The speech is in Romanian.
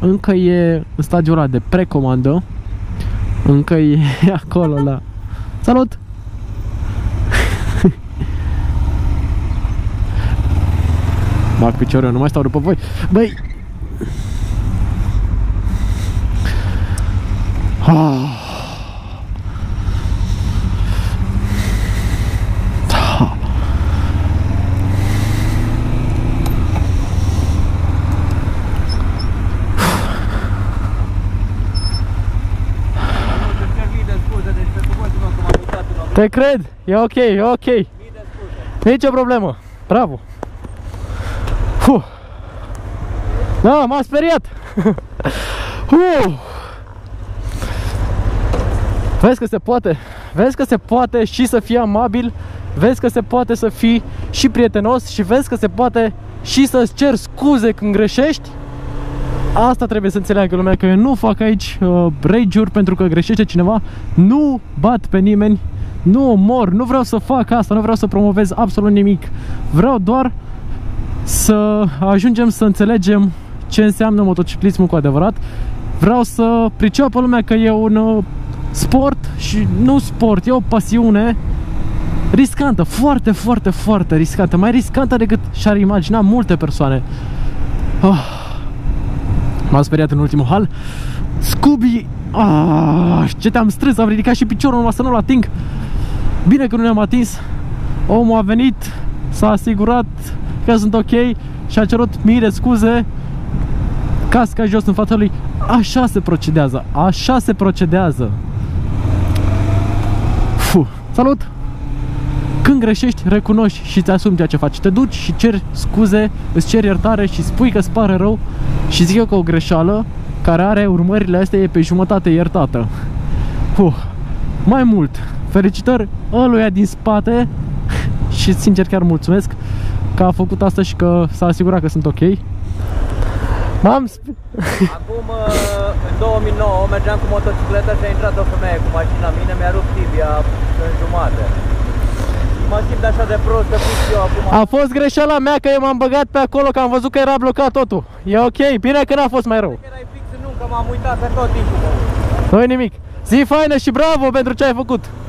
încă e în stadiul ăla de precomandă. Încă e acolo la... Salut! Bag piciorul, nu mai stau după voi. Băi! Te cred, e ok, e ok. Nici o problemă. Bravo. Da, m-a speriat. Vezi că se poate. Vezi că se poate și să fii amabil. Vezi că se poate să fii și prietenos. Și vezi că se poate și să-ți ceri scuze când greșești. Asta trebuie să înțeleagă lumea, că eu nu fac aici rage-uri pentru că greșește cineva. Nu bat pe nimeni. Nu omor, nu vreau să fac asta, nu vreau să promovez absolut nimic. Vreau doar să ajungem să înțelegem ce înseamnă motociclismul cu adevărat. Vreau să priceapă lumea că e un sport și nu sport, e o pasiune riscantă, foarte, foarte, foarte riscantă. Mai riscantă decât și-ar imagina multe persoane. M-am speriat în ultimul hal. Scooby! Ce te-am strâns, am ridicat și piciorul numai să nu-l ating. Bine că nu ne-am atins. Omul a venit, s-a asigurat că sunt ok și a cerut mii de scuze. Casca jos în fața lui. Așa se procedează. Așa se procedează. Salut! Când greșești, recunoști și îți asumi ceea ce faci. Te duci și ceri scuze, îți ceri iertare și spui că îți pare rău. Și zic eu că o greșeală care are urmările astea e pe jumătate iertată. Mai mult, felicitări ăluia din spate. Și sincer chiar mulțumesc că a făcut asta și că s-a asigurat că sunt ok. Acum, în 2009, mergeam cu motocicleta și a intrat o femeie cu mașina mine, mi-a rupt tibia în jumate. Mă simt așa de prost că fix eu acum. A fost greșeala mea că eu m-am băgat pe acolo, că am văzut că era blocat totul. E ok, bine că n-a fost mai rău. Erai fix în că m-am uitat pe tot timpul. Nu-i nimic. Zi faină și bravo pentru ce ai făcut.